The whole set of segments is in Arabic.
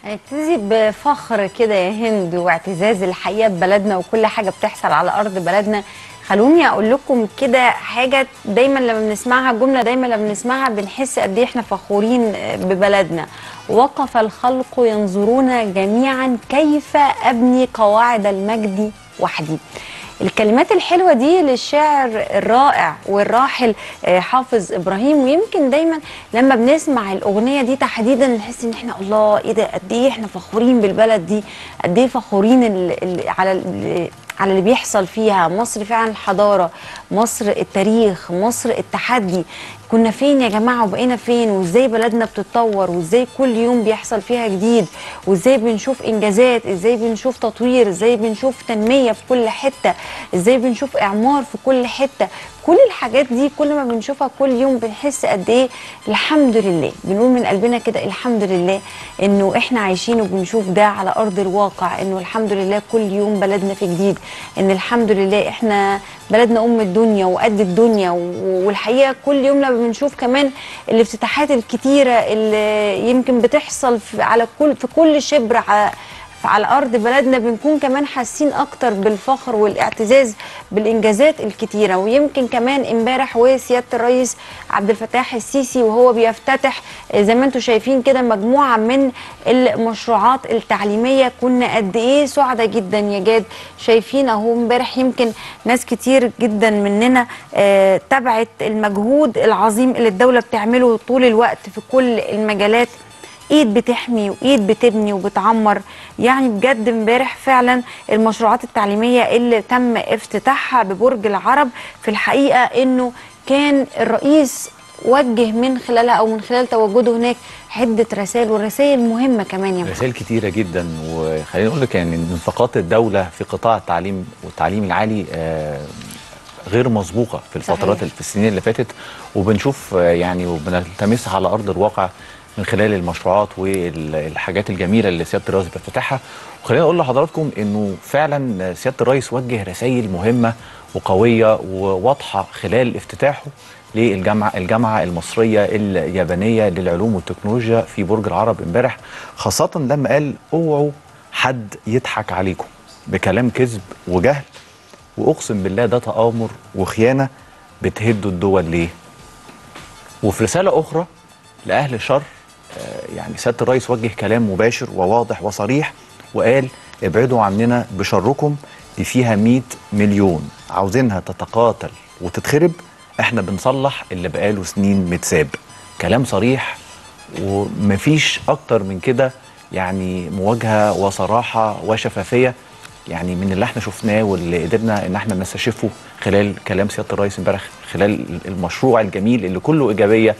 هنبتدي بفخر كده يا هند واعتزاز الحقيقه ببلدنا وكل حاجه بتحصل على ارض بلدنا. خلوني اقول لكم كده حاجه دايما لما بنسمعها، جمله دايما لما بنسمعها بنحس قد ايه احنا فخورين ببلدنا. وقف الخلق ينظرون جميعا كيف ابني قواعد المجد وحدي. الكلمات الحلوة دي للشاعر الرائع والراحل حافظ إبراهيم. ويمكن دايما لما بنسمع الأغنية دي تحديدا نحس إن احنا الله إيه ده، قد إيه احنا فخورين بالبلد دي، قد إيه فخورين على اللي بيحصل فيها. مصر فعلا الحضارة، مصر التاريخ، مصر التحدي. كنا فين يا جماعة وبقينا فين، وازاي بلدنا بتتطور، وازاي كل يوم بيحصل فيها جديد، وازاي بنشوف انجازات، ازاي بنشوف تطوير، ازاي بنشوف تنمية في كل حتة، ازاي بنشوف اعمار في كل حتة. كل الحاجات دي كل ما بنشوفها كل يوم بنحس قد ايه الحمد لله، بنقول من قلبنا كده الحمد لله انه احنا عايشين وبنشوف ده على ارض الواقع، انه الحمد لله كل يوم بلدنا في جديد، ان الحمد لله احنا بلدنا ام الدنيا وقد الدنيا. والحقيقه كل يوم لما بنشوف كمان الافتتاحات الكتيره اللي يمكن بتحصل في كل شبر على ارض بلدنا، بنكون كمان حاسين اكتر بالفخر والاعتزاز بالانجازات الكتيره. ويمكن كمان امبارح وسياده الرئيس عبد الفتاح السيسي وهو بيفتتح زي ما انتم شايفين كده مجموعه من المشروعات التعليميه، كنا قد ايه سعداء جدا يا جاد. شايفين اهو امبارح يمكن ناس كتير جدا مننا تبعت المجهود العظيم اللي الدوله بتعمله طول الوقت في كل المجالات، ايد بتحمي وايد بتبني وبتعمر. يعني بجد امبارح فعلا المشروعات التعليميه اللي تم افتتاحها ببرج العرب في الحقيقه انه كان الرئيس وجه من خلالها او من خلال تواجده هناك عده رسائل، والرسائل مهمه كمان يا محمد. رسائل كتيره جدا. وخليني اقول لك يعني نفقات الدوله في قطاع التعليم والتعليم العالي غير مسبوقه في الفترات في السنين اللي فاتت، وبنشوف يعني وبنلتمسها على ارض الواقع من خلال المشروعات والحاجات الجميله اللي سياده الرئيس بيفتتحها. وخليني اقول لحضراتكم انه فعلا سياده الرئيس وجه رسائل مهمه وقويه وواضحه خلال افتتاحه الجامعه المصريه اليابانيه للعلوم والتكنولوجيا في برج العرب امبارح، خاصه لما قال اوعوا حد يضحك عليكم بكلام كذب وجهل، واقسم بالله ده تآمر وخيانه بتهدوا الدول ليه. وفي رساله اخرى لاهل الشر يعني سياده الرئيس وجه كلام مباشر وواضح وصريح وقال ابعدوا عننا بشركم، دي فيها 100 مليون عاوزينها تتقاتل وتتخرب، احنا بنصلح اللي بقاله سنين متساب. كلام صريح ومفيش اكتر من كده، يعني مواجهه وصراحه وشفافيه يعني من اللي احنا شفناه واللي قدرنا ان احنا نستشفه خلال كلام سياده الرئيس امبارح خلال المشروع الجميل اللي كله ايجابيه.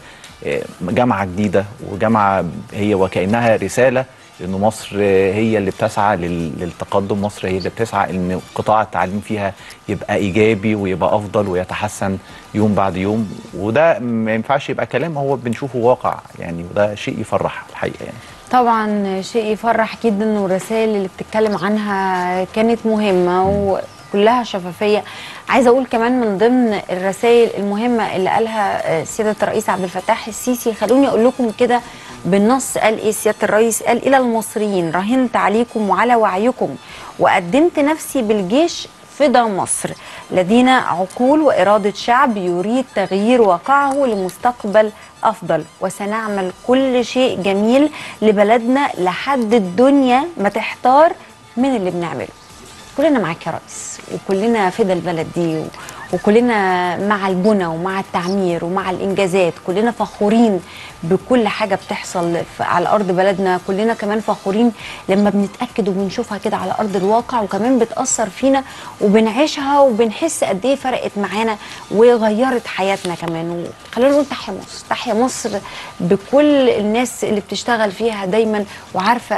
جامعه جديده وجامعه هي وكانها رساله انه مصر هي اللي بتسعى للتقدم، مصر هي اللي بتسعى ان قطاع التعليم فيها يبقى ايجابي ويبقى افضل ويتحسن يوم بعد يوم. وده ما ينفعش يبقى كلام، هو بنشوفه واقع يعني، وده شيء يفرح الحقيقه يعني. طبعا شيء يفرح جدا، والرسائل اللي بتتكلم عنها كانت مهمه وكلها شفافيه. عايزه اقول كمان من ضمن الرسائل المهمه اللي قالها سياده الرئيس عبد الفتاح السيسي، خلوني اقول لكم كده بالنص قال ايه سياده الرئيس. قال الى المصريين راهنت عليكم وعلى وعيكم وقدمت نفسي بالجيش فدا مصر، لدينا عقول وإرادة شعب يريد تغيير واقعه لمستقبل أفضل، وسنعمل كل شيء جميل لبلدنا لحد الدنيا ما تحتار من اللي بنعمله. كلنا معاك يا ريس، وكلنا فدا البلد دي، وكلنا مع البنى ومع التعمير ومع الإنجازات، كلنا فخورين بكل حاجة بتحصل على أرض بلدنا. كلنا كمان فخورين لما بنتأكد وبنشوفها كده على أرض الواقع، وكمان بتأثر فينا وبنعيشها وبنحس قد إيه فرقت معانا وغيرت حياتنا كمان. خلينا نقول تحيا مصر، تحيا مصر بكل الناس اللي بتشتغل فيها دايما وعارفة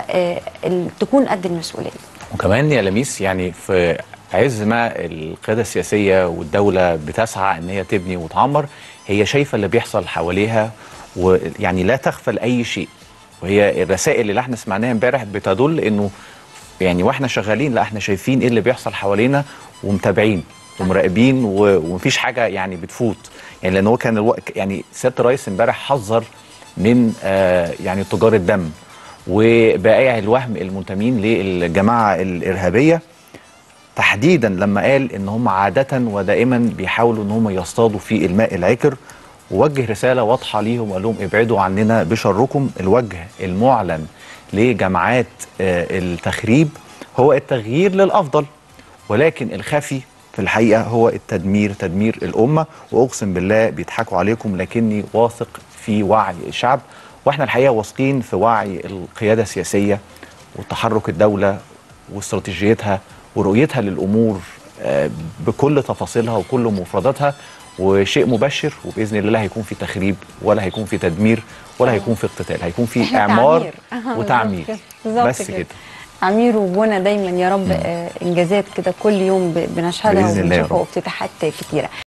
تكون قد المسؤولية. وكمان يا لميس يعني في عز ما القيادة السياسية والدولة بتسعى ان هي تبني وتعمر، هي شايفة اللي بيحصل حواليها ويعني لا تغفل اي شيء. وهي الرسائل اللي احنا سمعناها امبارح بتدل انه يعني واحنا شغالين لا احنا شايفين ايه اللي بيحصل حوالينا ومتابعين ومراقبين ومفيش حاجة يعني بتفوت. يعني لان هو كان الوقت يعني سيادة الرئيس امبارح حذر من يعني تجار الدم وبائع الوهم المنتمين للجماعه الارهابيه، تحديدا لما قال ان هم عاده ودائما بيحاولوا ان هم يصطادوا في الماء العكر، ووجه رساله واضحه ليهم وقال لهم ابعدوا عننا بشركم. الوجه المعلن لجماعات التخريب هو التغيير للافضل، ولكن الخفي في الحقيقه هو التدمير، تدمير الامه. واقسم بالله بيضحكوا عليكم، لكني واثق في وعي الشعب، واحنا الحقيقه واثقين في وعي القياده السياسيه وتحرك الدوله واستراتيجيتها ورؤيتها للامور بكل تفاصيلها وكل مفرداتها. وشيء مبشر، وباذن الله لا هيكون في تخريب ولا هيكون في تدمير ولا هيكون في اقتتال، هيكون في اعمار وتعمير. بس كده تعمير وبنى دايما يا رب. انجازات كده كل يوم بنشهدها وبنشوفها وافتتاحات كتيره.